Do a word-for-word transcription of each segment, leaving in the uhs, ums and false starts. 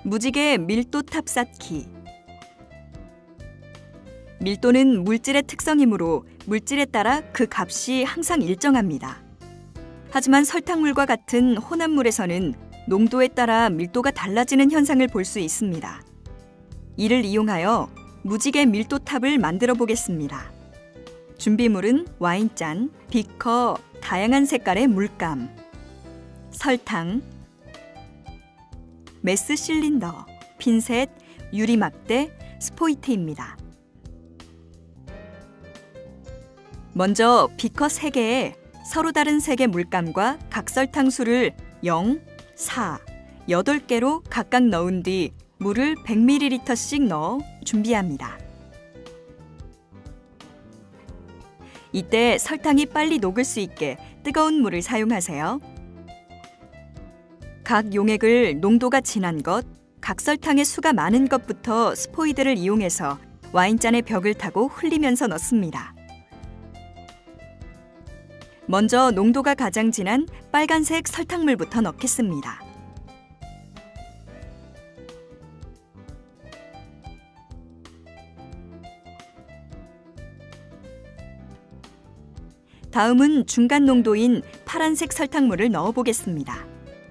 무지개 밀도 탑 쌓기. 밀도는 물질의 특성이므로 물질에 따라 그 값이 항상 일정합니다. 하지만 설탕물과 같은 혼합물에서는 농도에 따라 밀도가 달라지는 현상을 볼 수 있습니다. 이를 이용하여 무지개 밀도탑을 만들어 보겠습니다. 준비물은 와인잔, 비커, 다양한 색깔의 물감, 설탕, 메스 실린더, 핀셋, 유리막대, 스포이트입니다. 먼저 비커 세 개에 서로 다른 색의 물감과 각설탕수를 영, 사, 여덟 개로 각각 넣은 뒤 물을 백 밀리리터씩 넣어 준비합니다. 이때 설탕이 빨리 녹을 수 있게 뜨거운 물을 사용하세요. 각 용액을 농도가 진한 것, 각설탕의 수가 많은 것부터 스포이드를 이용해서 와인잔의 벽을 타고 흘리면서 넣습니다. 먼저 농도가 가장 진한 빨간색 설탕물부터 넣겠습니다. 다음은 중간 농도인 파란색 설탕물을 넣어보겠습니다.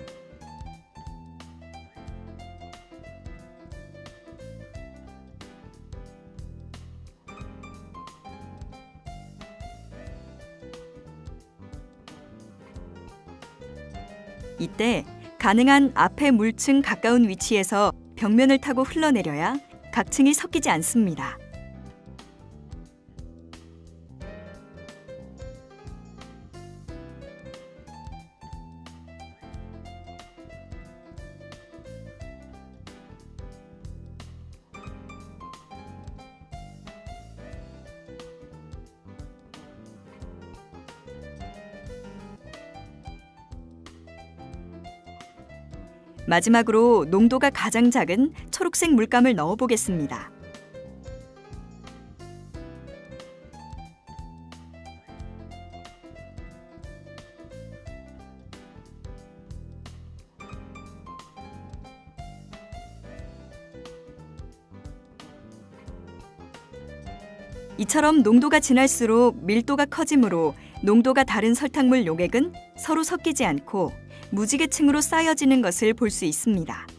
이때 가능한 앞에 물층 가까운 위치에서 벽면을 타고 흘러내려야 각 층이 섞이지 않습니다. 마지막으로 농도가 가장 작은 초록색 물감을 넣어보겠습니다. 이처럼 농도가 진할수록 밀도가 커지므로 농도가 다른 설탕물 용액은 서로 섞이지 않고 무지개층으로 쌓여지는 것을 볼 수 있습니다.